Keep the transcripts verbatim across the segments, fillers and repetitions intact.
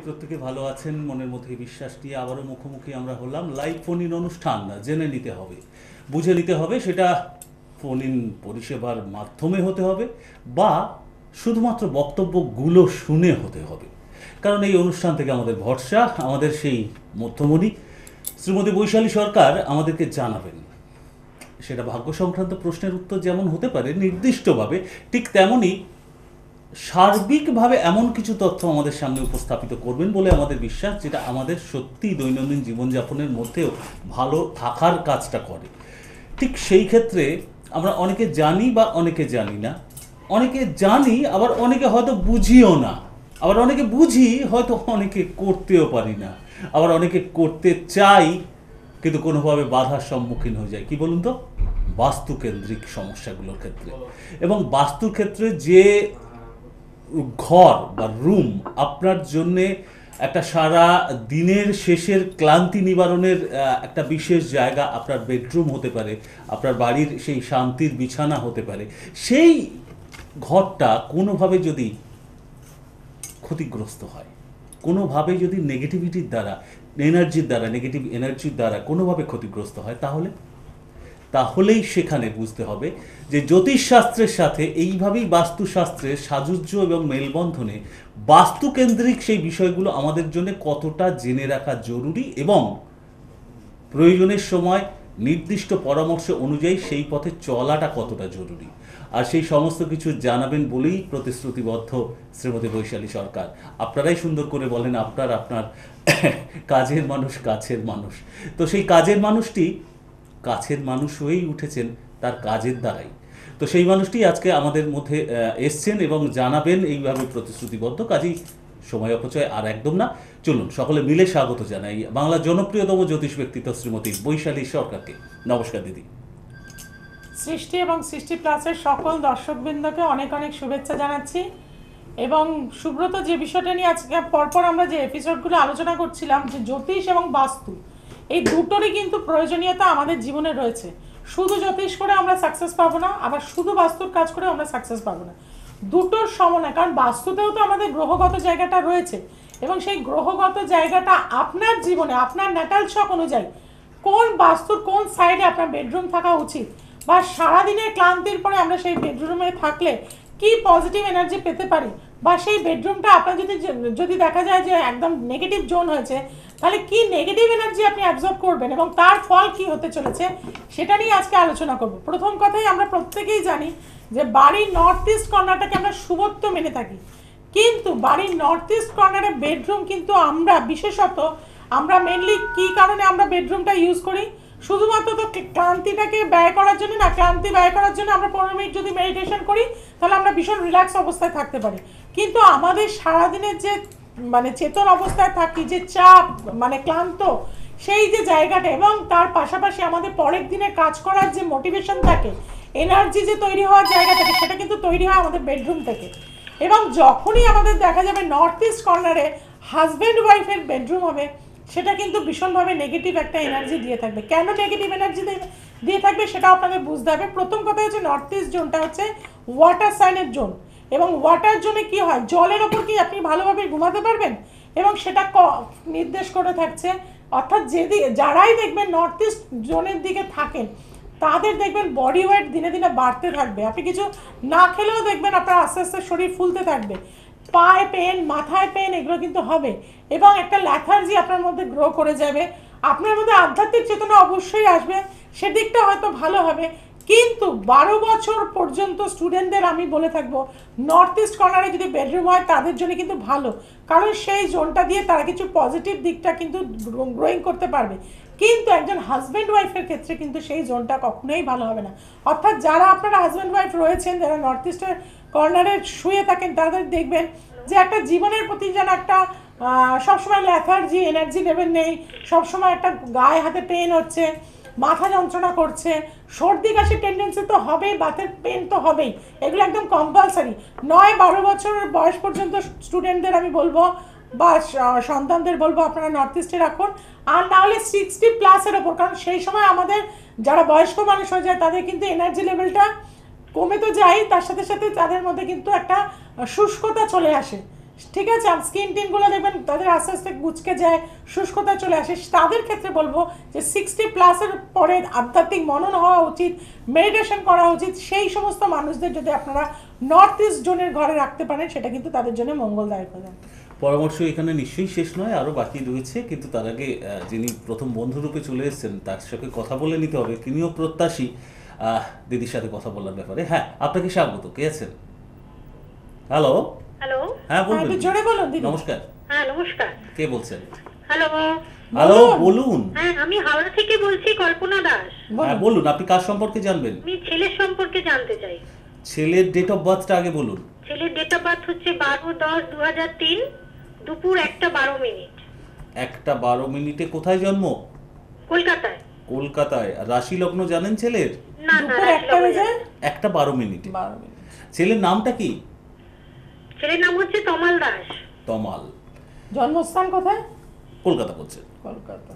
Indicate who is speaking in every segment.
Speaker 1: প্রত্যেকে ভালো আছেন মনের মধ্যে বিশ্বাস নিয়ে আবারও মুখোমুখি আমরা হলাম। লাইভ ফোন ইন অনুষ্ঠান জেনে নিতে হবে, বুঝে নিতে হবে, সেটা ফোন ইন পরিষেবার মাধ্যমে হতে হবে বা শুধুমাত্র বক্তব্যগুলো শুনে হতে হবে। কারণ এই অনুষ্ঠান থেকে আমাদের ভরসা, আমাদের সেই মধ্যমণি শ্রীমতী বৈশালী সরকার আমাদেরকে জানাবেন। সেটা ভাগ্য সংক্রান্ত প্রশ্নের উত্তর যেমন হতে পারে নির্দিষ্টভাবে, ঠিক তেমনই সার্বিকভাবে এমন কিছু তথ্য আমাদের সামনে উপস্থাপিত করবেন বলে আমাদের বিশ্বাস, যেটা আমাদের সত্যি দৈনন্দিন জীবনযাপনের মধ্যেও ভালো থাকার কাজটা করে। ঠিক সেই ক্ষেত্রে আমরা অনেকে জানি বা অনেকে জানি না, অনেকে জানি আবার অনেকে হয়তো বুঝিও না, আবার অনেকে বুঝি হয়তো অনেকে করতেও পারি না, আবার অনেকে করতে চাই কিন্তু কোনোভাবে বাধার সম্মুখীন হয়ে যায়। কি বলুন তো, বাস্তুকেন্দ্রিক সমস্যাগুলোর ক্ষেত্রে। এবং বাস্তুর ক্ষেত্রে যে ঘর বা রুম আপনার জন্যে একটা সারা দিনের শেষের ক্লান্তি নিবারণের একটা বিশেষ জায়গা, আপনার বেডরুম হতে পারে, আপনার বাড়ির সেই শান্তির বিছানা হতে পারে, সেই ঘরটা কোনোভাবে যদি ক্ষতিগ্রস্ত হয়, কোনোভাবে যদি নেগেটিভিটির দ্বারা, এনার্জির দ্বারা, নেগেটিভ এনার্জির দ্বারা কোনোভাবে ক্ষতিগ্রস্ত হয়, তাহলে তাহলেই সেখানে বুঝতে হবে যে জ্যোতিষশাস্ত্রের সাথে এইভাবেই বাস্তুশাস্ত্রের সাযুজ্য এবং মেলবন্ধনে বাস্তুকেন্দ্রিক সেই বিষয়গুলো আমাদের জন্য কতটা জেনে রাখা জরুরি এবং প্রয়োজনের সময় নির্দিষ্ট পরামর্শ অনুযায়ী সেই পথে চলাটা কতটা জরুরি। আর সেই সমস্ত কিছু জানাবেন বলেই প্রতিশ্রুতিবদ্ধ শ্রীমতী বৈশালী সরকার। আপনারাই সুন্দর করে বলেন আপনার আপনার কাজের মানুষ, কাছের মানুষ। তো সেই কাজের মানুষটি কাছের মানুষ হয়েই উঠেছেন তার কাজের দ্বারাই। তো সেই মানুষটি আজকে আমাদের মধ্যে এসছেন এবং জানাবেন এইভাবে প্রতিশ্রুতিবদ্ধ। কাজেই সময় অপচয় আর একদম না, চলুন সকলে মিলে স্বাগত জানাই বাংলার জনপ্রিয়তম জ্যোতিষ ব্যক্তিত্ব শ্রীমতী বৈশালী সরকারকে। নমস্কার দিদি।
Speaker 2: সৃষ্টি এবং সৃষ্টি প্লাসের সকল দর্শকবৃন্দকে অনেক অনেক শুভেচ্ছা জানাচ্ছি। এবং সুব্রত, যে বিষয়টা নিয়ে আজকে পরপর আমরা যে এপিসোডগুলো আলোচনা করছিলাম, যে জ্যোতিষ এবং বাস্তু এই দুটোরই কিন্তু প্রয়োজনীয়তা আমাদের জীবনে রয়েছে। শুধু জ্যোতিষ করে আমরা সাকসেস পাবো না, আবার শুধু বাস্তুর কাজ করে আমরা সাকসেস পাবো না, দুটোর সমন্বয়। কারণ বাস্তুতেও তো আমাদের গ্রহগত জায়গাটা রয়েছে এবং সেই গ্রহগত জায়গাটা আপনার জীবনে আপনার ন্যাটাল ছক অনুযায়ী কোন বাস্তুর কোন সাইডে আপনার বেডরুম থাকা উচিত, বা সারাদিনের ক্লান্তির পরে আমরা সেই বেডরুমে থাকলে কি পজিটিভ এনার্জি পেতে পারি, বা সেই বেডরুমটা আপনার যদি যদি দেখা যায় যে একদম নেগেটিভ জোন হয়েছে, তাহলে কি নেগেটিভ এনার্জি আপনি অ্যাবজর্ব করবেন এবং তার ফল কি হতে চলেছে, সেটা নিয়ে আজকে আলোচনা করব। প্রথম কথাই, আমরা প্রত্যেকেই জানি যে বাড়ির নর্থ ইস্ট কর্নারটাকে আমরা শুভত্ব মেনে থাকি, কিন্তু বাড়ির নর্থ ইস্ট কর্নারের বেডরুম কিন্তু আমরা বিশেষত আমরা মেনলি কি কারণে আমরা বেডরুমটা ইউজ করি, শুধুমাত্র তো ক্লান্তিটাকে ব্যয় করার জন্য না। ক্লান্তি ব্যয় করার জন্য আমরা পনেরো মিনিট যদি মেডিটেশন করি তাহলে আমরা ভীষণ রিল্যাক্স অবস্থায় থাকতে পারি, কিন্তু আমাদের সারাদিনের যে মানে চেতন অবস্থায় থাকি, যে চাপ মানে ক্লান্ত সেই যে জায়গাটা, এবং তার পাশাপাশি আমাদের পরের দিনে কাজ করার যে মোটিভেশন থাকে, এনার্জি যে তৈরি হওয়ার জায়গা থাকে, সেটা কিন্তু তৈরি হয় আমাদের বেডরুম থেকে। এবং যখনই আমাদের দেখা যাবে নর্থ ইস্ট কর্নারে হাজব্যান্ড ওয়াইফের বেডরুম হবে, সেটা কিন্তু ভীষণভাবে নেগেটিভ একটা এনার্জি দিয়ে থাকবে। কেন নেগেটিভ এনার্জি দিয়ে থাকবে সেটা আপনাদের বুঝতে হবে। প্রথম কথা হচ্ছে, নর্থ ইস্ট জোনটা হচ্ছে ওয়াটার সাইনের জোন, এবং ওয়াটার জোনে কি হয়, জলের ওপর কি আপনি ভালোভাবে ঘুমাতে পারবেন, এবং সেটা নির্দেশ করে থাকছে। অর্থাৎ যেদিকে যারাই দেখবেন নর্থ ইস্ট জোনের দিকে থাকেন, তাদের দেখবেন বডি ওয়েট দিনে দিনে বাড়তে থাকবে। আপনি কিছু না খেলেও দেখবেন আপনার আস্তে আস্তে শরীর ফুলতে থাকবে, পায়ে পেন, মাথায় পেন, এগুলো কিন্তু হবে, এবং একটা ল্যাথার্জি আপনার মধ্যে গ্রো করে যাবে। আপনার মধ্যে আধ্যাত্মিক চেতনা অবশ্যই আসবে, সেদিকটা হয়তো ভালো হবে। কিন্তু বারো বছর পর্যন্ত স্টুডেন্টদের আমি বলে থাকবো, নর্থ ইস্ট কর্নারে যদি বেডরুম হয় তাদের জন্য কিন্তু ভালো, কারণ সেই জোনটা দিয়ে তারা কিছু পজিটিভ দিকটা কিন্তু গ্রোয়িং করতে পারবে। কিন্তু একজন হাজব্যান্ড ওয়াইফের ক্ষেত্রে কিন্তু সেই জোনটা কখনোই ভালো হবে না। অর্থাৎ যারা আপনারা হাজব্যান্ড ওয়াইফ রয়েছেন, যারা নর্থ ইস্টের কর্নারে শুয়ে থাকেন, তাদের দেখবেন যে একটা জীবনের প্রতি যেন একটা সবসময় ল্যাথার্জি, এনার্জি লেভেল নেই, সবসময় একটা গায়ে হাতে পেন হচ্ছে, মাথা যন্ত্রণা করছে, সর্দি কাশির টেন্ডেন্সি তো হবেই, বাতের পেন তো হবেই, এগুলো একদম কম্পালসারি। নয় বারো বছরের বয়স পর্যন্ত স্টুডেন্টদের আমি বলবো বা সন্তানদের বলবো আপনারা নর্থ ইস্টে রাখুন, আর না হলে সিক্সটি প্লাসের ওপর, কারণ সেই সময় আমাদের যারা বয়স্ক মানুষ হয়ে যায় তাদের কিন্তু এনার্জি লেভেলটা কমে তো যায়, তার সাথে সাথে তাদের মধ্যে কিন্তু একটা শুষ্কতা চলে আসে। ঠিক আছে, স্কিন টিনগুলো দেখবেন তাদের আস্তে আস্তে গুচকে যায়, শুষ্কতা চলে আসে। তাদের ক্ষেত্রে বলবো যে সিক্সটি প্লাসের পরে আধ্যাত্মিক মনন হওয়া উচিত, মেডিটেশন করা উচিত। সেই সমস্ত মানুষদের যদি আপনারা নর্থ ইস্ট জোনের ঘরে রাখতে পারেন, সেটা কিন্তু তাদের জন্য মঙ্গলদায়ক হবে।
Speaker 1: পরামর্শ এখানে নিশ্চয়ই শেষ নয়, আরও বাকি রয়েছে, কিন্তু তার আগে আহ, যিনি প্রথম বন্ধুরূপে চলে এসেছেন তার সাথে কথা বলে নিতে হবে। তিনিও প্রত্যাশী আহ, দিদির সাথে কথা বলার ব্যাপারে। হ্যাঁ, আপনাকে স্বাগত। কে আছেন? হ্যালো।
Speaker 3: হ্যালো।
Speaker 1: হ্যাঁ,
Speaker 2: হ্যাঁ,
Speaker 1: বলবেন।
Speaker 2: একটু জোরে বলুন দিদি।
Speaker 1: নমস্কার।
Speaker 3: হ্যাঁ নমস্কার।
Speaker 1: কে বলছেন?
Speaker 3: হ্যালো।
Speaker 1: হ্যালো,
Speaker 2: বলুন।
Speaker 1: বলুন।
Speaker 3: হ্যাঁ আমি হাওড়া থেকে বলছি, কল্পনা দাস।
Speaker 1: হ্যাঁ, বলুন, আপনি কার সম্পর্কে জানবেন?
Speaker 3: আমি ছেলের সম্পর্কে জানতে চাই।
Speaker 1: ছেলের ডেট অফ বার্থটা আগে বলুন।
Speaker 3: ছেলের ডেট অফ বার্থ হচ্ছে বারো দশ দু হাজার তিন, দুপুর একটা বারো মিনিট।
Speaker 1: একটা বারো মিনিটে কোথায় জন্ম?
Speaker 3: কলকাতায়।
Speaker 1: কলকাতায়। আর রাশি লগ্ন জানেন ছেলের?
Speaker 3: না না
Speaker 2: দুপুর
Speaker 3: রাশি
Speaker 2: একটা
Speaker 3: লগ্ন
Speaker 2: বেজে
Speaker 3: জানি না।
Speaker 1: একটা বারো মিনিটে।
Speaker 2: বারো মিনিট।
Speaker 1: ছেলের নামটা কি?
Speaker 3: ছেলের নাম হচ্ছে তমাল দাস।
Speaker 1: তমাল।
Speaker 2: জন্মস্থান কোথায়?
Speaker 1: কলকাতা বলছেন।
Speaker 2: কলকাতা।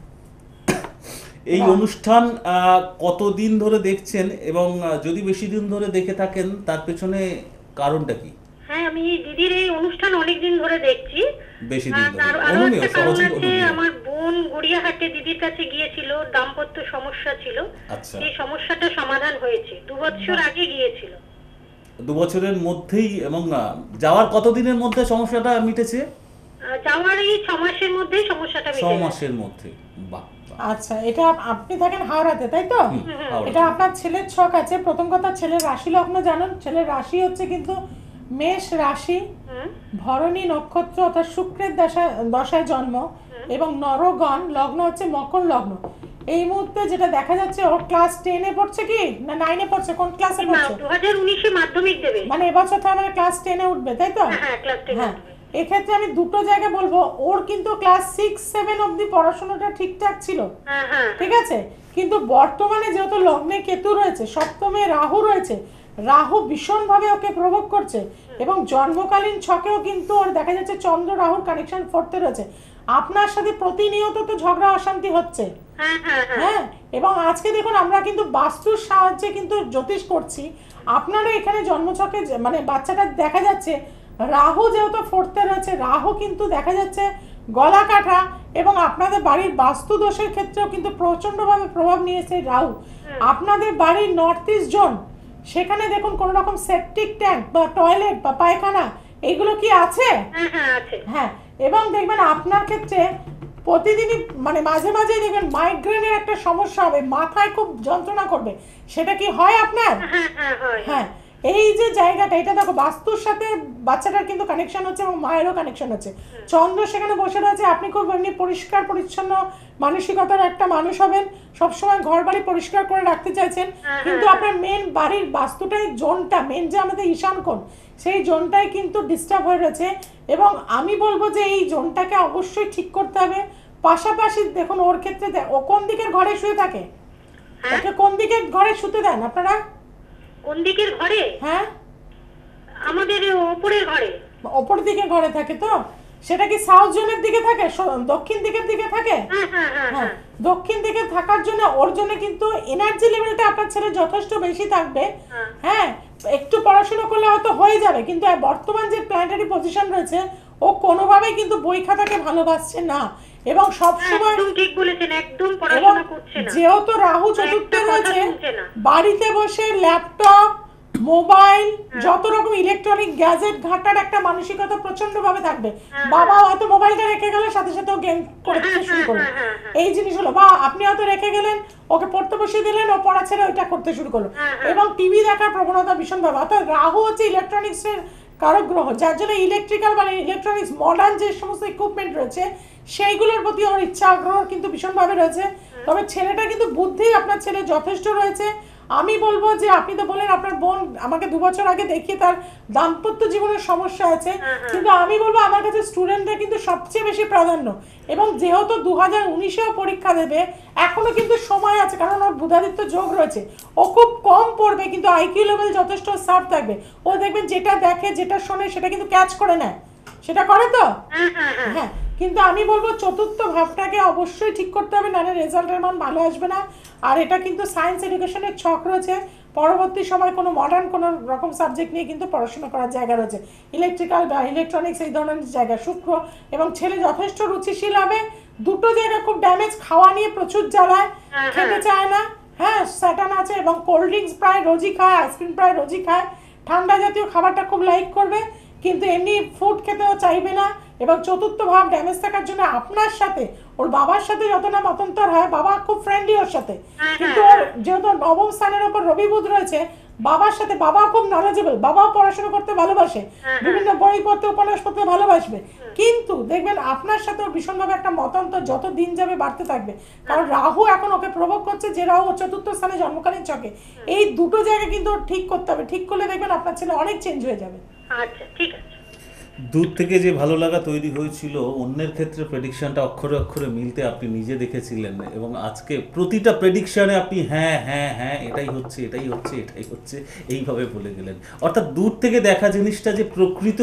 Speaker 1: এই
Speaker 2: বাহ।
Speaker 1: অনুষ্ঠান আহ, কতদিন ধরে দেখছেন, এবং আহ, যদি বেশি দিন ধরে দেখে থাকেন তার পেছনে কারণটা কি?
Speaker 3: হ্যাঁ আমি দিদির এই অনুষ্ঠান অনেকদিন ধরে দেখছি।
Speaker 1: বেশি দিন
Speaker 3: আর
Speaker 1: ধরে
Speaker 3: তার আরো
Speaker 1: অনুমেয়,
Speaker 3: একটা কারণ
Speaker 1: সহজেই
Speaker 3: আছে,
Speaker 1: অনুমেয়।
Speaker 3: আমার বোন গড়িয়াহাটে দিদির কাছে গিয়েছিল, দাম্পত্য সমস্যা ছিল।
Speaker 1: আচ্ছা।
Speaker 3: সেই সমস্যাটা সমাধান হয়েছে, দু বছর আগে গিয়েছিল।
Speaker 1: দু বছরের মধ্যেই, এবং আহ, যাওয়ার কতদিনের মধ্যে সমস্যাটা মিটেছে?
Speaker 3: আহ, যাওয়ার এই ছ মাসের মধ্যেই সমস্যাটা
Speaker 1: ছ
Speaker 3: মিটে গেছে।
Speaker 1: মাসের মধ্যে। বাহ, বাহ।
Speaker 2: আচ্ছা, এটা আপ- আপনি থাকেন হাওড়াতে, তাই তো?
Speaker 1: হুম, হাওড়া।
Speaker 2: এটা আপনার ছেলের ছক আছে। প্রথম কথা, ছেলের রাশি লগ্ন জানুন। ছেলের রাশি হচ্ছে কিন্তু মেষ রাশি,
Speaker 3: হুম।
Speaker 2: ভরণী নক্ষত্র অর্থাৎ শুক্রের দশা দশায় জন্ম, এবং নরগণ লগ্ন হচ্ছে মকর লগ্ন। এই মুহূর্তে যেটা দেখা যাচ্ছে, ওর ক্লাস টেনে পড়ছে কি না নাইনে পড়ছে? কোন ক্লাসে
Speaker 3: না
Speaker 2: পড়ছে?
Speaker 3: দু হাজার উনিশে মাধ্যমিক দেবে।
Speaker 2: মানে এবছর তার মানে ক্লাস টেনে উঠবে, তাই তো?
Speaker 3: হ্যাঁ, হ্যাঁ ক্লাস টেন
Speaker 2: হ্যাঁ, এক্ষেত্রে আমি দুটো জায়গায় বলবো, ওর কিন্তু ক্লাস সিক্স সেভেন অবধি পড়াশোনাটা ঠিকঠাক ছিল,
Speaker 3: হ্যাঁ হ্যাঁ
Speaker 2: ঠিক আছে? কিন্তু বর্তমানে যেহেতু লগ্নে কেতু রয়েছে, সপ্তমে রাহু রয়েছে, রাহু ভীষণভাবে ওকে প্রভোগ করছে, এবং জন্মকালীন ছকেও কিন্তু ওর দেখা যাচ্ছে চন্দ্র রাহুর কানেকশন ফোর্থে রয়েছে। আপনার সাথে প্রতিনিয়ত তো ঝগড়া অশান্তি হচ্ছে।
Speaker 3: হ্যাঁ হ্যাঁ হ্যাঁ
Speaker 2: হ্যাঁ, এবং আজকে দেখুন আমরা কিন্তু বাস্তুর সাহায্যে কিন্তু জ্যোতিষ করছি। আপনারও এখানে জন্মছকে যে- মানে বাচ্চাটা দেখা যাচ্ছে রাহু যেহেতু ফোর্থে রয়েছে, রাহু কিন্তু দেখা যাচ্ছে গলা কাটা, এবং আপনাদের বাড়ির বাস্তু দোষের ক্ষেত্রেও কিন্তু প্রচন্ডভাবে প্রভাব নিয়েছে রাহু। আপনাদের বাড়ির নর্থ ইস্ট জোন, সেখানে দেখুন কোনো রকম সেপটিক ট্যাঙ্ক বা টয়লেট বা পায়খানা এগুলো কি আছে?
Speaker 3: হ্যাঁ হ্যাঁ আছে।
Speaker 2: হ্যাঁ, এবং দেখবেন আপনার ক্ষেত্রে প্রতিদিনই মানে মাঝে মাঝে দেখবেন মাইগ্রেনের একটা সমস্যা হবে, মাথায় খুব যন্ত্রণা করবে। সেটা কি হয় আপনার?
Speaker 3: হ্যাঁ হ্যাঁ হয়।
Speaker 2: হ্যাঁ, এই যে জায়গাটা, এটা দেখো বাস্তুর সাথে বাচ্চাটার কিন্তু কানেকশন হচ্ছে, এবং মায়েরও কানেকশন হচ্ছে। চন্দ্র সেখানে বসে রয়েছে। আপনি খুব এমনি পরিষ্কার পরিচ্ছন্ন মানসিকতার একটা মানুষ হবেন, সবসময় ঘর বাড়ি পরিষ্কার করে রাখতে চাইছেন, কিন্তু আপনার মেন বাড়ির বাস্তুটাই জোনটা, মেন যে আমাদের ঈশান কোণ, সেই জোনটাই কিন্তু ডিস্টার্ব হয়ে রয়েছে। এবং আমি বলবো যে এই জোনটাকে অবশ্যই ঠিক করতে হবে। পাশাপাশি দেখুন ওর ক্ষেত্রে দে- ও কোন দিকের ঘরে শুয়ে থাকে?
Speaker 3: হ্যাঁ?
Speaker 2: ওকে কোন দিকের ঘরে শুতে দেন আপনারা?
Speaker 3: কোন দিকের ঘরে?
Speaker 2: হ্যাঁ,
Speaker 3: আমাদের ওপরের ঘরে।
Speaker 2: ওপর দিকে ঘরে থাকে তো? সেটা কি সাউথ জোনের দিকে থাকে, স- দক্ষিণ দিকের দিকে থাকে?
Speaker 3: হ্যাঁ হ্যাঁ হ্যাঁ
Speaker 2: হ্যাঁ,
Speaker 3: হ্যাঁ
Speaker 2: দক্ষিণ দিকে থাকার জন্য ওর জন্য কিন্তু এনার্জি লেভেলটা আপনার ছেলে যথেষ্ট বেশি থাকবে।
Speaker 3: হ্যাঁ।
Speaker 2: হ্যাঁ, একটু পড়াশোনা করলে হয়তো হয়ে যাবে, কিন্তু আর বর্তমান যে প্ল্যানেটারি পজিশন রয়েছে, ও কোনোভাবেই কিন্তু বই খাতাকে ভালোবাসছে না, এবং সব
Speaker 3: হ্যাঁ,
Speaker 2: সময়
Speaker 3: একদম ঠিক বলেছেন, একদম
Speaker 2: এবং
Speaker 3: পড়াশোনা করছে না।
Speaker 2: যেহেতু রাহু
Speaker 3: একটা
Speaker 2: চতুর্থে
Speaker 3: কথা
Speaker 2: রয়েছে,
Speaker 3: শুনছে না।
Speaker 2: বাড়িতে বসে ল্যাপটপ মোবাইল যত রকম ইলেকট্রনিক গ্যাজেট ঘাটার একটা মানসিকতা প্রচন্ড ভাবে থাকবে। বাবা হয়তো মোবাইলটা রেখে গেল, সাথে সাথে ও গেম করতে শুরু করলো,
Speaker 3: হ্যাঁ, হ্যাঁ, হ্যাঁ।
Speaker 2: এই জিনিসগুলো। বা আপনি হয়তো রেখে গেলেন, ওকে পড়তে বসিয়ে দিলেন, ও পড়া ছেড়ে ওইটা করতে শুরু করলো,
Speaker 3: হ্যাঁ, হ্যাঁ।
Speaker 2: এবং টিভি দেখার প্রবণতা ভীষণ ভাবে। অর্থাৎ রাহু হচ্ছে ইলেকট্রনিক্স এর কারক গ্রহ, যার জন্য ইলেকট্রিক্যাল মানে ইলেকট্রনিক্স মডার্ন যে সমস্ত ইকুইপমেন্ট রয়েছে সেইগুলোর প্রতি ওর ইচ্ছা আগ্রহ কিন্তু ভীষণভাবে রয়েছে। তবে ছেলেটা কিন্তু বুদ্ধি আপনার ছেলে যথেষ্ট রয়েছে। আমি বলবো যে আপনি তো বলেন আপনার বোন আমাকে দু বছর আগে দেখিয়ে তার দাম্পত্য জীবনের সমস্যা আছে, কিন্তু আমি বলবো আমার কাছে স্টুডেন্টদের কিন্তু সবচেয়ে বেশি প্রাধান্য, এবং যেহেতু দু হাজার উনিশেও পরীক্ষা দেবে, এখনো কিন্তু সময় আছে, কারণ ওর বুধাদিত্য যোগ রয়েছে। ও খুব কম পড়বে, কিন্তু আইকিউ লেভেল যথেষ্ট সার্ভ থাকবে। ও দেখবেন যেটা দেখে যেটা শোনে সেটা কিন্তু ক্যাচ করে নেয়, সেটা করে তো?
Speaker 3: হ্যাঁ হ্যাঁ হ্যাঁ
Speaker 2: হ্যাঁ, কিন্তু আমি বলবো চতুর্থ ভাবটাকে অবশ্যই ঠিক করতে হবে, নাহলে রেজাল্টের মান ভালো আসবে না। আর এটা কিন্তু সায়েন্স এডুকেশনের ছক রয়েছে, পরবর্তী সময় কোনো মডার্ন কোনো রকম সাবজেক্ট নিয়ে কিন্তু পড়াশোনা করার জায়গা রয়েছে, ইলেকট্রিক্যাল বা ইলেকট্রনিক্স এই ধরনের জায়গা। শুক্র এবং ছেলে যথেষ্ট রুচিশীল হবে। দুটো জায়গা খুব ড্যামেজ, খাওয়া নিয়ে প্রচুর জ্বালায়, খেতে চায় না, হ্যাঁ স্যাটান আছে, এবং কোল্ড ড্রিঙ্কস প্রায় রোজই খায়, আইসক্রিম প্রায় রোজই খায়, ঠান্ডা জাতীয় খাবারটা খুব লাইক করবে, কিন্তু এমনি ফুড খেতেও চাইবে না। এবং চতুর্থ ভাব ড্যামেজ থাকার জন্য আপনার সাথে ওর বাবার সাথে যত না মতান্তর হয়, বাবা খুব ফ্রেন্ডলি ওর সাথে, কিন্তু ওর যেহেতু নবম স্থানের ওপর রবি বুধ রয়েছে, বাবার সাথে বাবা খুব নলেজেবল, বাবাও পড়াশোনা করতে ভালোবাসে, বিভিন্ন বই পড়তে উপন্যাস পড়তে ভালোবাসবে, কিন্তু দেখবেন আপনার সাথে ওর ভীষণভাবে একটা মতান্তর যত দিন যাবে বাড়তে থাকবে। কারণ রাহু এখন ওকে প্রভোগ করছে, যে রাহু চতুর্থ স্থানে জন্মকালীন চকে। এই দুটো জায়গা কিন্তু ওর ঠিক করতে হবে, ঠিক করলে দেখবেন আপনার ছেলে অনেক চেঞ্জ হয়ে যাবে।
Speaker 3: আচ্ছা ঠিক আছে।
Speaker 1: দূর থেকে যে ভালো লাগা তৈরি হয়েছিল, অন্যের ক্ষেত্রে প্রেডিকশনটা অক্ষরে অক্ষরে মিলতে আপনি নিজে দেখেছিলেন, এবং আজকে প্রতিটা প্রেডিকশনে আপনি হ্যাঁ হ্যাঁ হ্যাঁ এটাই হচ্ছে এটাই হচ্ছে এটাই হচ্ছে এইভাবে বলে গেলেন। অর্থাৎ দূর থেকে দেখা জিনিসটা যে প্রকৃত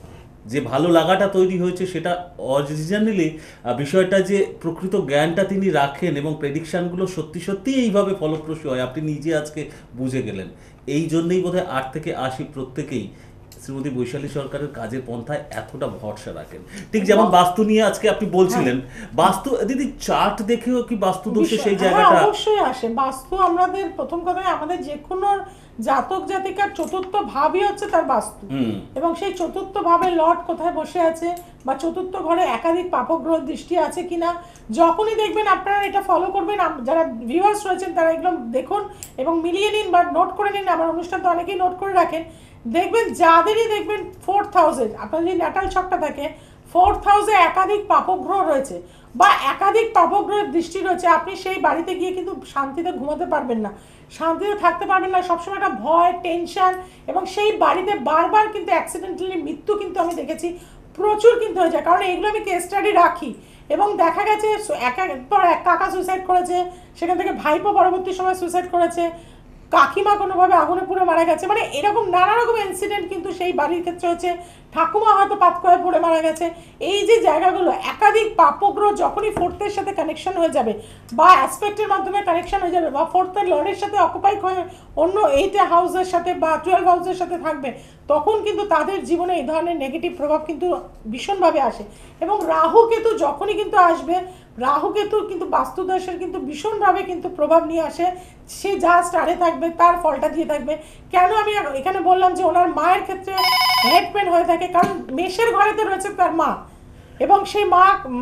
Speaker 1: যে ভালো লাগাটা তৈরি হয়েছে, সেটা অরিজিনালি বিষয়টা যে প্রকৃত জ্ঞানটা তিনি রাখেন এবং প্রেডিকশানগুলো সত্যি সত্যি এইভাবে ফলপ্রসূ হয়, আপনি নিজে আজকে বুঝে গেলেন। এই জন্যই বোধহয় আট থেকে আশি প্রত্যেকেই শ্রীমতী বৈশালী সরকারের কাজের পন্থায় এতটা ভরসা রাখেন। ঠিক যেমন বাস্তু নিয়ে আজকে আপনি বলছিলেন, বাস্তু দিদি চার্ট দেখেও কি বাস্তু দোষে সেই জায়গাটা?
Speaker 2: হ্যাঁ, অবশ্যই আসে বাস্তু। আমাদের প্রথম কথায় আমাদের যে কোনো জাতক জাতিকার চতুর্থ ভাবই হচ্ছে তার বাস্তু, এবং সেই চতুর্থ ভাবে লর্ড কোথায় বসে আছে, বা চতুর্থ ঘরে একাধিক পাপগ্রহ দৃষ্টি আছে কিনা, যখনই দেখবেন আপনারা এটা ফলো করবেন। যারা ভিউয়ার্স রয়েছেন তারা এগুলো দেখুন এবং মিলিয়ে নিন বা নোট করে নিন। আমার অনুষ্ঠান তো অনেকেই নোট করে রাখেন। দেখবেন যাদেরই দেখবেন ফোর্থ হাউসে, আপনার যদি ন্যাটাল ছকটা থাকে, ফোর্থ হাউসে একাধিক পাপগ্রহ রয়েছে বা একাধিক পাপগ্রহের দৃষ্টি রয়েছে, আপনি সেই বাড়িতে গিয়ে কিন্তু শান্তিতে ঘুমাতে পারবেন না, শান্তিতে থাকতে পারবেন না, সবসময় একটা ভয়, টেনশন, এবং সেই বাড়িতে বারবার কিন্তু অ্যাক্সিডেন্টালি মৃত্যু কিন্তু আমি দেখেছি প্রচুর কিন্তু হয়ে যায়। কারণ এগুলো আমি কেস স্টাডি রাখি, এবং দেখা গেছে এক একবার এক কাকা সুইসাইড করেছে, সেখান থেকে ভাইপো পরবর্তী সময় সুইসাইড করেছে, কাকিমা কোনোভাবে আগুনে পুড়ে মারা গেছে, মানে এরকম নানা রকম ইনসিডেন্ট কিন্তু সেই বাড়ির ক্ষেত্রে হচ্ছে। ঠাকুমা হয়তো পাতকয়ে পড়ে মারা গেছে। এই যে জায়গাগুলো একাধিক পাপগ্রহ যখনই ফোর্থের সাথে কানেকশন হয়ে যাবে, বা অ্যাসপেক্টের মাধ্যমে কানেকশন হয়ে যাবে, বা ফোর্থের লর্ডের সাথে অকুপাই হয়ে অন্য এইটা হাউসের সাথে বা টুয়েলভ হাউসের সাথে থাকবে, তখন কিন্তু তাদের জীবনে এই ধরনের নেগেটিভ প্রভাব কিন্তু ভীষণভাবে আসে। এবং রাহু কেতু যখনই কিন্তু আসবে, রাহু কেতু কিন্তু বাস্তুদোষের কিন্তু ভীষণভাবে কিন্তু প্রভাব নিয়ে আসে। সে যা স্টারে থাকবে তার ফলটা দিয়ে থাকবে। কেন আমি এখানে বললাম যে ওনার মায়ের ক্ষেত্রে হেড পেন হয়ে থাকে, কারণ মেষের ঘরেতে রয়েছে তার মা, এবং সেই মা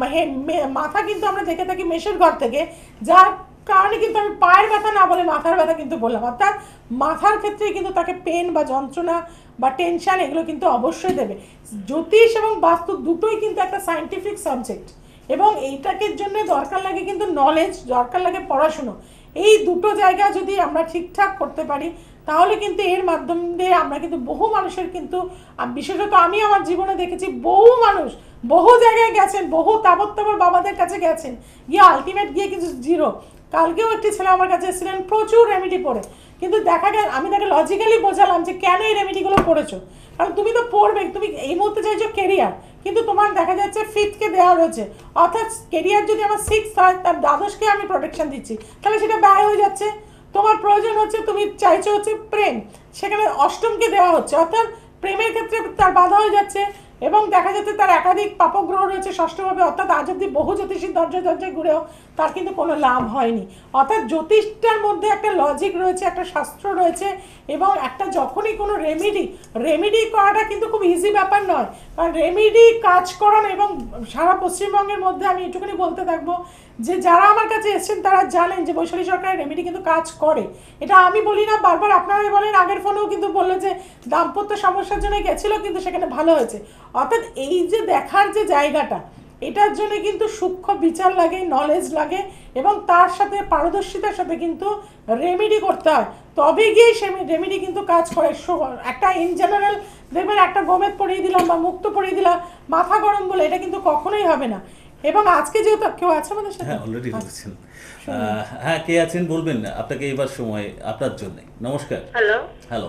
Speaker 2: মাথা কিন্তু আমরা দেখে থাকি মেষের ঘর থেকে, যার কারণে কিন্তু আমি পায়ের ব্যথা না বলে মাথার ব্যথা কিন্তু বললাম। অর্থাৎ মাথার ক্ষেত্রে কিন্তু তাকে পেন বা যন্ত্রণা বা টেনশন এগুলো কিন্তু অবশ্যই দেবে। জ্যোতিষ এবং বাস্তু দুটোই কিন্তু একটা সায়েন্টিফিক সাবজেক্ট, এবং এইটাকে জন্য দরকার লাগে কিন্তু নলেজ, দরকার লাগে পড়াশুনো। এই দুটো জায়গা যদি আমরা ঠিকঠাক করতে পারি, তাহলে কিন্তু এর মাধ্যম দিয়ে আমরা কিন্তু বহু মানুষের কিন্তু, বিশেষত আমি আমার জীবনে দেখেছি বহু মানুষ বহু জায়গায় গেছেন, বহু তাবৎ তাবৎ বাবাদের কাছে গেছেন, গিয়ে আলটিমেট গিয়ে কিছু জিরো। কালকেও একটি ছেলে আমার কাছে এসেছিলেন প্রচুর রেমেডি পড়ে, কিন্তু দেখা গেল আমি তাকে লজিক্যালি বোঝালাম যে কেন এই রেমেডিগুলো পড়েছো, কারণ তুমি তো পড়বে, তুমি এই মুহূর্তে চাইছো কেরিয়ার, কিন্তু তোমার দেখা যাচ্ছে ফিফথকে দেওয়া রয়েছে, অর্থাৎ কেরিয়ার যদি আমার সিক্স হয়, তার দ্বাদশকে আমি প্রোটেকশন দিচ্ছি, তাহলে সেটা ব্যয় হয়ে যাচ্ছে। তোমার প্রয়োজন হচ্ছে, তুমি চাইছো হচ্ছে প্রেম, সেখানে অষ্টমকে দেওয়া হচ্ছে, অর্থাৎ প্রেমের ক্ষেত্রে তার বাধা হয়ে যাচ্ছে। এবং দেখা যাচ্ছে তার একাধিক পাপগ্রহ রয়েছে ষষ্ঠভাবে, অর্থাৎ আজ অব্দি বহু জ্যোতিষীর দরজা দরজায় ঘুরেও তার কিন্তু কোনো লাভ হয়নি। অর্থাৎ জ্যোতিষটার মধ্যে একটা লজিক রয়েছে, একটা শাস্ত্র রয়েছে, এবং একটা যখনই কোনো রেমেডি রেমেডি করাটা কিন্তু খুব ইজি ব্যাপার নয়, কারণ রেমেডি কাজ করানো, এবং সারা পশ্চিমবঙ্গের মধ্যে আমি এটুকুনি বলতে থাকবো যে যারা আমার কাছে এসেছেন তারা জানেন যে বৈশালী সরকারের রেমেডি কিন্তু কাজ করে। এটা আমি বলি না, বারবার আপনারাই বলেন, আগের ফোনেও কিন্তু বললো যে দাম্পত্য সমস্যার জন্য গেছিলো কিন্তু সেখানে ভালো হয়েছে। অর্থাৎ এই যে দেখার যে জায়গাটা, এটার জন্য কিন্তু সূক্ষ্ম বিচার লাগে, নলেজ লাগে, এবং তার সাথে পারদর্শিতার সাথে কিন্তু রেমেডি করতে হয়, তবে গিয়ে সে রেমেডি কিন্তু কাজ করে। একটা ইন জেনারেল দেখবেন একটা গোমেদ পরিয়ে দিলাম বা মুক্ত পরিয়ে দিলাম মাথা গরম বলে, এটা কিন্তু কখনোই হবে না। এবং আজকে যেহেতু কেউ আছে আমাদের সাথে,
Speaker 1: হ্যাঁ অলরেডি রয়েছেন, হ্যাঁ কে আছেন বলবেন না, আপনাকে এবার সময় আপনার জন্য। নমস্কার।
Speaker 3: হ্যালো
Speaker 1: হ্যালো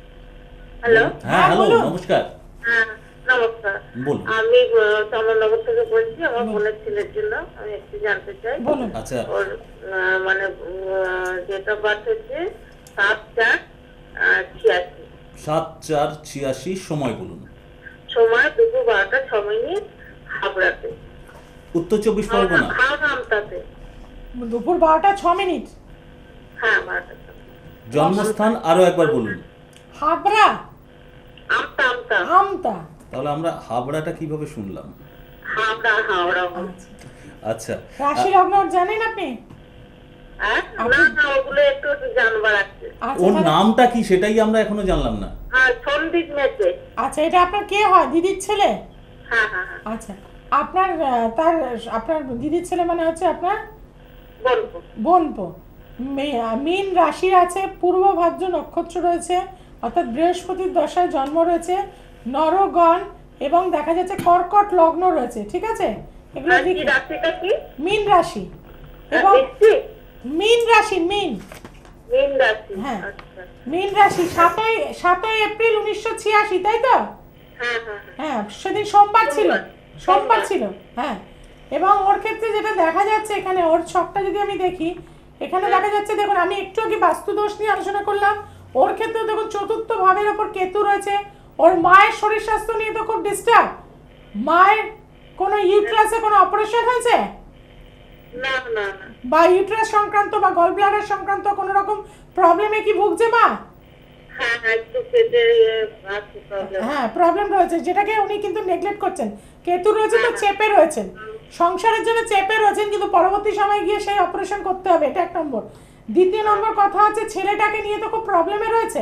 Speaker 3: হ্যালো
Speaker 1: হ্যাঁ হ্যালো নমস্কার।
Speaker 3: হ্যাঁ নমস্কার,
Speaker 1: বলুন।
Speaker 3: আমি চন্দননগর থেকে বলছি। আমার বোনের ছেলের জন্য আমি একটু জানতে চাই।
Speaker 2: বলুন।
Speaker 1: আচ্ছা,
Speaker 3: ওর আহ, মানে ডেট অফ বার্থ হচ্ছে সাত চার আহ, ছিয়াশি।
Speaker 1: সাত চার ছিয়াশি। সময় বলুন।
Speaker 3: সময় দুপুর বারোটা ছ মিনিট, হাবড়াতে।
Speaker 1: উত্তর চব্বিশ পরগনা।
Speaker 3: হাওড়া আমতাতে।
Speaker 2: দুপুর বারোটা ছ মিনিট।
Speaker 3: হ্যাঁ, বারোটা ছ মিনিট।
Speaker 1: জন্মস্থান আরো একবার বলুন।
Speaker 2: হাবড়া।
Speaker 3: আমতা আমতা।
Speaker 2: আমতা।
Speaker 1: তাহলে আমরা হাবড়াটা কিভাবে শুনলাম?
Speaker 3: হাওড়া হাওড়া।
Speaker 2: আচ্ছা।
Speaker 1: আচ্ছা,
Speaker 2: রাশি লগ্ন জানেন আপনি?
Speaker 3: হ্যাঁ, না না, ওগুলো একটু একটু জানবার আছে।
Speaker 2: আচ্ছা
Speaker 1: ওর
Speaker 2: তাহলে-
Speaker 1: নামটা কি সেটাই আমরা এখনো জানলাম না।
Speaker 3: হ্যাঁ, সন্দীপ মেসে।
Speaker 2: আচ্ছা, এটা আপনার কে হয়? দিদির ছেলে?
Speaker 3: হ্যাঁ হ্যাঁ হ্যাঁ,
Speaker 2: আচ্ছা, আপনার আহ, তার আপনার দিদির ছেলে মানে হচ্ছে আপনার
Speaker 3: বলবো।
Speaker 2: বোনপো। মে- আহ, মীন রাশি আছে, পূর্ব ভাদ্র নক্ষত্র রয়েছে, অর্থাৎ বৃহস্পতির দশায় জন্ম রয়েছে, নরগণ, এবং দেখা যাচ্ছে কর্কট লগ্ন রয়েছে। ঠিক আছে, এগুলো
Speaker 3: আর কি
Speaker 2: লিখে-
Speaker 3: রাশিটা কি?
Speaker 2: মীন রাশি এবং
Speaker 3: বৃশ্চিক?
Speaker 2: মীন রাশি, মীন
Speaker 3: মীন রাশি।
Speaker 2: হ্যাঁ।
Speaker 3: আচ্ছা।
Speaker 2: মীন রাশি। সাতই সাতই এপ্রিল উনিশশো ছিয়াশি, তাই তো?
Speaker 3: হ্যাঁ হ্যাঁ হ্যাঁ।
Speaker 2: হ্যাঁ, সেদিন সোমবার ছিল।
Speaker 3: সোমবার।
Speaker 2: সোমবার
Speaker 3: সোমবার।
Speaker 2: ছিল, হ্যাঁ। এবং ওর ক্ষেত্রে যেটা দেখা যাচ্ছে এখানে, ওর ছকটা যদি আমি দেখি, এখানে দেখা যাচ্ছে, দেখুন আমি একটু আগে বাস্তু দোষ নিয়ে আলোচনা করলাম, ওর ক্ষেত্রে দেখুন চতুর্থ ভাবের ওপর কেতু রয়েছে। ওর মায়ের শরীর স্বাস্থ্য নিয়ে তো খুব ডিস্টার্ব। মায়ের কোনো ইউট্রাসে কোনো অপারেশন হয়েছে,
Speaker 3: না না না।
Speaker 2: বা ইউট্রাস সংক্রান্ত বা গল ব্লাডার সংক্রান্ত কোনো রকম প্রবলেমে কি ভুগছে মা?
Speaker 3: হ্যাঁ হ্যাঁ, একটু পেটে আছে প্রবলেম।
Speaker 2: হ্যাঁ, প্রবলেম রয়েছে, যেটাকে উনি কিন্তু নেগলেক্ট করছেন। কেতু রয়েছে তো চেপে রয়েছেন, সংসারের জন্য চেপে রয়েছেন, কিন্তু পরবর্তী সময় গিয়ে সেই অপারেশন করতে হবে। এটা এক নম্বর। দ্বিতীয় নম্বর কথা হচ্ছে, ছেলেটাকে নিয়ে তো খুব প্রবলেমে রয়েছে,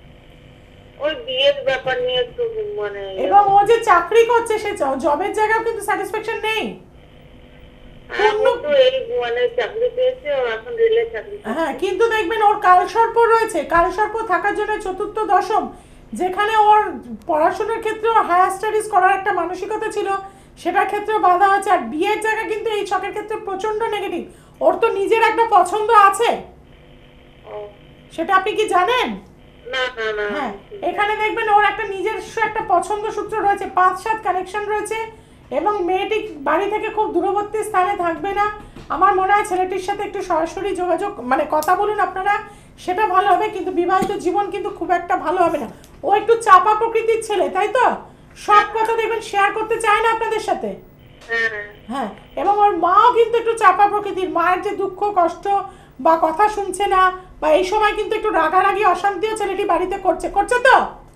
Speaker 3: ওই বিয়ের ব্যাপার নিয়ে একটু মানে।
Speaker 2: এবং ও যে চাকরি করছে সে জবের জায়গাও কিন্তু স্যাটিসফ্যাকশন নেই।
Speaker 3: হ্যাঁ, ও তো এই মানে চাকরি পেয়েছে, ও এখন রেলের চাকরি করছে।
Speaker 2: হ্যাঁ, কিন্তু দেখবেন ওর কালসর্প রয়েছে। কালসর্প থাকার জন্য চতুর্থ দশম, যেখানে ওর পড়াশোনার ক্ষেত্রে হায়ার স্টাডিজ করার একটা মানসিকতা ছিল, সেটার ক্ষেত্রে বাধা আছে। আর বিয়ের জায়গা কিন্তু এই ছকের ক্ষেত্রে প্রচন্ড নেগেটিভ। ওর তো নিজের একটা পছন্দ আছে,
Speaker 3: ও,
Speaker 2: সেটা আপনি কি জানেন?
Speaker 3: না না না।
Speaker 2: হ্যাঁ, এখানে দেখবেন ওর একটা নিজস্ব একটা পছন্দ সূত্র রয়েছে, পাঁচ সাত কানেকশন রয়েছে, এবং মেয়েটি বাড়ি থেকে খুব দূরবর্তী স্থানে থাকবে না। আমার মনে হয় ছেলেটির সাথে একটু সরাসরি যোগাযোগ মানে কথা বলুন আপনারা, সেটা ভালো হবে। কিন্তু বিবাহিত জীবন কিন্তু খুব একটা ভালো হবে না। ও একটু চাপা প্রকৃতির ছেলে, তাই তো? সব কথা দেখবেন শেয়ার করতে চায় না আপনাদের সাথে।
Speaker 3: হ্যাঁ হ্যাঁ
Speaker 2: হ্যাঁ, এবং ওর মাও কিন্তু একটু চাপা প্রকৃতির। মায়ের যে দুঃখ কষ্ট বা কথা শুনছে না, বা এই সময় কিন্তু একটু রাগারাগি অশান্তিও ছেলেটি বাড়িতে করছে করছে তো।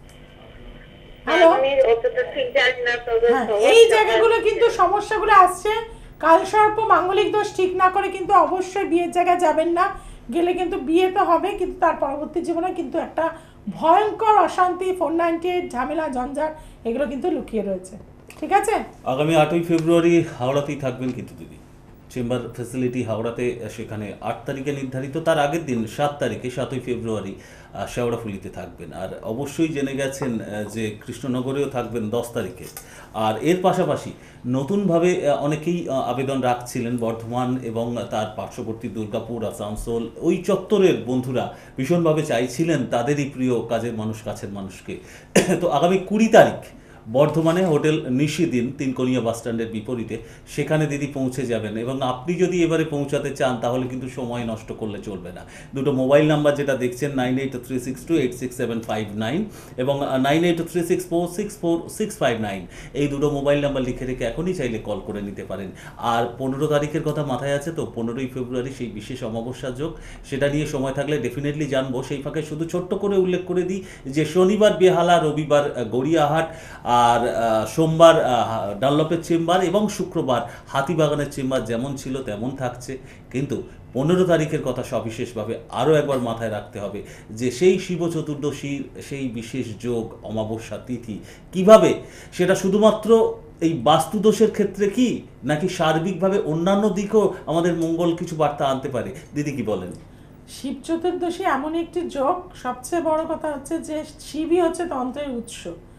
Speaker 2: হ্যালো,
Speaker 3: আমি অতটা ঠিক জানি না, তবে
Speaker 2: হ্যাঁ,
Speaker 3: সবার
Speaker 2: এই
Speaker 3: সাথে-
Speaker 2: জায়গাগুলো কিন্তু সমস্যাগুলো আসছে। কালসর্প মাঙ্গলিক দোষ ঠিক না করে কিন্তু অবশ্যই বিয়ের জায়গায় যাবেন না। গেলে কিন্তু বিয়ে তো হবে, কিন্তু তার পরবর্তী জীবনে কিন্তু একটা ভয়ঙ্কর অশান্তি, ফোর নাইনটি এইট, ঝামেলা, ঝঞ্ঝাট, এগুলো কিন্তু লুকিয়ে রয়েছে। ঠিক আছে?
Speaker 1: আগামী আটই ফেব্রুয়ারি হাওড়াতেই থাকবেন কিন্তু দিদি। চেম্বার ফ্যাসিলিটি হাওড়াতে, সেখানে আট তারিখে নির্ধারিত, তার আগের দিন সাত তারিখে সাতই ফেব্রুয়ারি আহ, শেওড়াফুলিতে থাকবেন। আর অবশ্যই জেনে গেছেন আহ, যে কৃষ্ণনগরেও থাকবেন দশ তারিখে। আর এর পাশাপাশি নতুনভাবে আহ, অনেকেই আহ, আবেদন রাখছিলেন বর্ধমান এবং তার পার্শ্ববর্তী দুর্গাপুর, আসানসোল, ওই চত্বরের বন্ধুরা ভীষণভাবে চাইছিলেন তাদেরই প্রিয় কাজের মানুষ, কাছের মানুষকে। তো আগামী কুড়ি তারিখ বর্ধমানে হোটেল নিশিদিন, তিনকোনিয়া বাস স্ট্যান্ডের বিপরীতে, সেখানে দিদি পৌঁছে যাবেন। এবং আপনি যদি এবারে পৌঁছাতে চান তাহলে কিন্তু সময় নষ্ট করলে চলবে না। দুটো মোবাইল নাম্বার যেটা দেখছেন, nine eight three six two eight six seven five nine এবং nine eight three six four six four six five nine, এই দুটো মোবাইল নাম্বার লিখে রেখে এখনই চাইলে কল করে নিতে পারেন। আর পনেরো তারিখের কথা মাথায় আছে তো, পনেরোই ফেব্রুয়ারি সেই বিশেষ অমাবস্যা যোগ, সেটা নিয়ে সময় থাকলে ডেফিনেটলি জানবো। সেই ফাঁকে শুধু ছোট্ট করে উল্লেখ করে দিই যে শনিবার বেহালা, রবিবার আহ, গড়িয়াহাট, আর আহ, সোমবার আহ, ডানলপের চেম্বার, এবং শুক্রবার হাতিবাগানের চেম্বার যেমন ছিল তেমন থাকছে। কিন্তু পনেরো তারিখের কথা সবিশেষভাবে আরও একবার মাথায় রাখতে হবে যে সেই শিব চতুর্দশীর সেই বিশেষ যোগ, অমাবস্যা তিথি কিভাবে, সেটা শুধুমাত্র এই বাস্তুদোষের ক্ষেত্রে কি, নাকি সার্বিকভাবে অন্যান্য দিকও আমাদের মঙ্গল কিছু বার্তা আনতে পারে? দিদি কি বলেন?
Speaker 2: শিব চতুর্দশী এমন একটি যোগ, সবচেয়ে বড় কথা হচ্ছে যে শিবই হচ্ছে তন্ত্রের উৎস।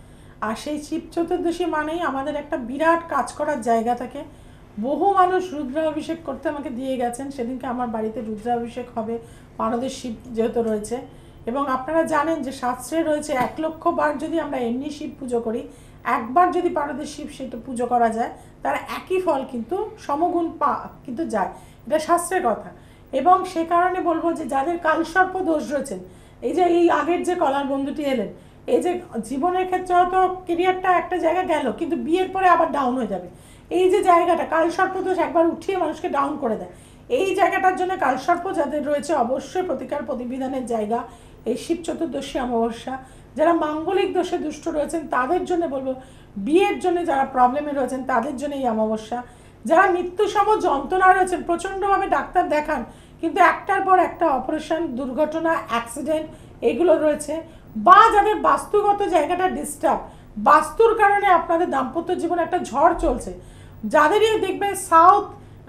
Speaker 2: আর সেই শিব চতুর্দশী মানেই আমাদের একটা বিরাট কাজ করার জায়গা থাকে। বহু মানুষ রুদ্রাভিষেক করতে আমাকে দিয়ে গেছেন। সেদিনকে আমার বাড়িতে রুদ্রাভিষেক হবে, পারদের শিব যেহেতু রয়েছে। এবং আপনারা জানেন যে শাস্ত্রে রয়েছে এক লক্ষ বার যদি আমরা এমনি শিব পুজো করি, একবার যদি পারদের শিব সেটা পুজো করা যায়, তার একই ফল কিন্তু সমগুণ পা কিন্তু যায়, এটা শাস্ত্রের কথা। এবং সে কারণে বলবো যে যাদের কালসর্প দোষ রয়েছেন, এই যে এই আগের যে কলার বন্ধুটি এলেন, এই যে জীবনের ক্ষেত্রে হয়তো কেরিয়ারটা একটা জায়গা গেল, কিন্তু বিয়ের পরে আবার ডাউন হয়ে যাবে। এই যে জায়গাটা কালসর্পদোষ একবার উঠিয়ে মানুষকে ডাউন করে দেয়, এই জায়গাটার জন্য কালসর্প যাদের রয়েছে অবশ্যই প্রতিকার প্রতিবিধানের জায়গা এই শিব চতুর্দশী অমাবস্যা। যারা মাঙ্গলিক দোষে দুষ্ট রয়েছেন তাদের জন্য বলবো, বিয়ের জন্য যারা প্রবলেমে রয়েছেন তাদের জন্য এই অমাবস্যা। যারা মৃত্যুসম যন্ত্রণা রয়েছেন, প্রচণ্ডভাবে ডাক্তার দেখান কিন্তু একটার পর একটা অপারেশন, দুর্ঘটনা, অ্যাক্সিডেন্ট এগুলো রয়েছে, বা যাদের বাস্তুগত জায়গাটা ডিস্টার্ব, বাস্তুর কারণে আপনাদের দাম্পত্য জীবনে একটা ঝড় চলছে, যাদেরই দেখবে সাউথ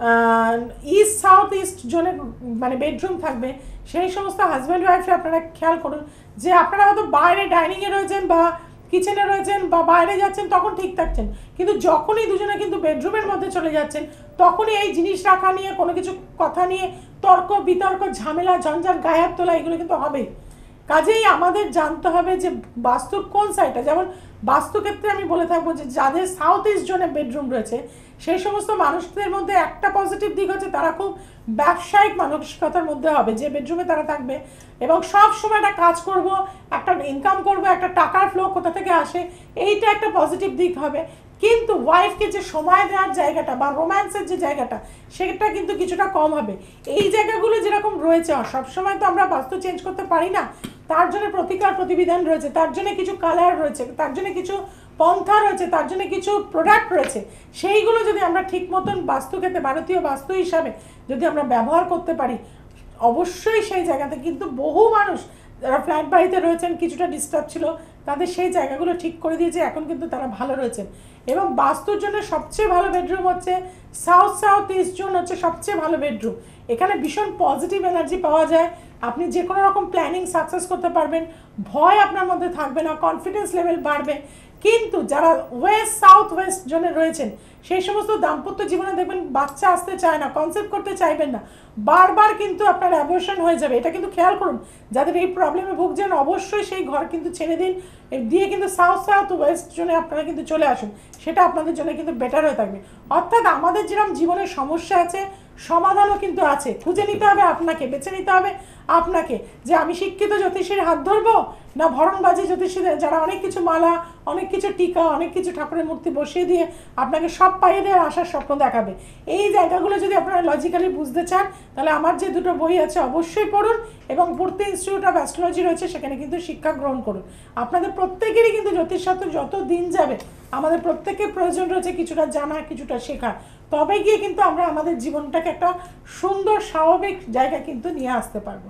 Speaker 2: ইস্ট সাউথ ইস্ট জোনে মানে বেডরুম থাকবে, সেই সমস্ত হাজব্যান্ড ওয়াইফে আপনারা খেয়াল করুন যে আপনারা হয়তো বাইরে ডাইনিংয়ে রয়েছেন বা কিচেনে রয়েছেন বা বাইরে যাচ্ছেন তখন ঠিক থাকছেন, কিন্তু যখনই দুজনে কিন্তু বেডরুমের মধ্যে চলে যাচ্ছেন তখনই এই জিনিস রাখা নিয়ে কোনো কিছু কথা নিয়ে তর্ক বিতর্ক, ঝামেলা, ঝঞ্ঝাট, গায়ে হাত তোলা এগুলো কিন্তু হবেই। কাজেই আমাদের জানতে হবে যে বাস্তুর কোন সাইডটা, যেমন বাস্তুক্ষেত্রে আমি বলে থাকবো যে যাদের সাউথ ইস্ট জোনে বেডরুম রয়েছে সেই সমস্ত মানুষদের মধ্যে একটা পজিটিভ দিক হচ্ছে তারা খুব ব্যবসায়িক মানসিকতার মধ্যে হবে, যে বেডরুমে তারা থাকবে এবং সব সময় একটা কাজ করব, একটা ইনকাম করব, একটা টাকার ফ্লো কোথা থেকে আসে, এইটা একটা পজিটিভ দিক হবে। কিন্তু ওয়াইফকে যে সময় দেওয়ার জায়গাটা বা রোম্যান্সের যে জায়গাটা সেটা কিন্তু কিছুটা কম হবে। এই জায়গাগুলো যেরকম রয়েছে, সবসময় তো আমরা বাস্তু চেঞ্জ করতে পারি না, তার জন্য প্রতিকার প্রতিবিধান রয়েছে, তার জন্য কিছু কালার রয়েছে, তার জন্য কিছু পন্থা রয়েছে, তার জন্য কিছু প্রোডাক্ট রয়েছে, সেইগুলো যদি আমরা ঠিক মতন বাস্তুক্ষেত্রে ভারতীয় বাস্তু হিসাবে যদি আমরা ব্যবহার করতে পারি, অবশ্যই সেই জায়গাতে কিন্তু বহু মানুষ যারা ফ্ল্যাট বাড়িতে রয়েছেন কিছুটা ডিস্টার্ব ছিল তাদের সেই জায়গাগুলো ঠিক করে দিয়েছে, এখন কিন্তু তারা ভালো রয়েছেন। এবং বাস্তুর জন্য সবচেয়ে ভালো বেডরুম হচ্ছে সাউথ সাউথ ইস্ট জোন হচ্ছে সবচেয়ে ভালো বেডরুম। এখানে ভীষণ পজিটিভ এনার্জি পাওয়া যায়, আপনি যে কোনো রকম প্ল্যানিং সাকসেস করতে পারবেন, ভয় আপনার মধ্যে থাকবে না, কনফিডেন্স লেভেল বাড়বে। কিন্তু যারা ওয়েস্ট সাউথ ওয়েস্ট জোনে রয়েছেন সেই সমস্ত দাম্পত্য জীবনে দেখবেন বাচ্চা আসতে চায় না, কনসেপ্ট করতে চাইবেন না, বারবার কিন্তু আপনার অ্যাবর্শন হয়ে যাবে। এটা কিন্তু খেয়াল করুন, যাদের এই প্রবলেমে ভুগছেন অবশ্যই সেই ঘর কিন্তু ছেড়ে দিন, দিয়ে কিন্তু সাউথ সাউথ ওয়েস্ট জোনে আপনারা কিন্তু চলে আসুন, সেটা আপনাদের জন্য কিন্তু বেটার হয়ে থাকবে। অর্থাৎ আমাদের যেরকম জীবনের সমস্যা আছে সমাধানও কিন্তু আছে, খুঁজে নিতে হবে আপনাকে, বেছে নিতে হবে আপনাকে, যে আমি শিক্ষিত জ্যোতিষীর হাত ধরবো না ভরণবাজি জ্যোতিষীদের যারা অনেক কিছু মালা, অনেক কিছু টিকা, অনেক কিছু ঠাকুরের মূর্তি বসিয়ে দিয়ে আপনাকে সব পাইয়ে দেওয়ার আশার স্বপ্ন দেখাবে। এই জায়গাগুলো যদি আপনারা লজিক্যালি বুঝতে চান তাহলে আমার যে দুটো বই আছে অবশ্যই পড়ুন, এবং পূর্তি ইনস্টিটিউট অফ অ্যাস্ট্রোলজি রয়েছে সেখানে কিন্তু শিক্ষা গ্রহণ করুন। আপনাদের প্রত্যেকেরই কিন্তু জ্যোতিষশাস্ত্র যত দিন যাবে আমাদের প্রত্যেকের প্রয়োজন রয়েছে কিছুটা জানা, কিছুটা শেখা, তবে গিয়ে কিন্তু আমরা আমাদের জীবনটাকে একটা সুন্দর স্বাভাবিক জায়গা কিন্তু নিয়ে আসতে পারবো।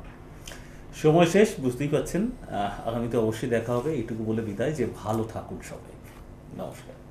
Speaker 1: সময় শেষ, বুঝতেই পারছেন। আগামীতে অবশ্যই দেখা হবে। এইটুকু বলে বিদায়, যে ভালো থাকুন সবাই। নমস্কার।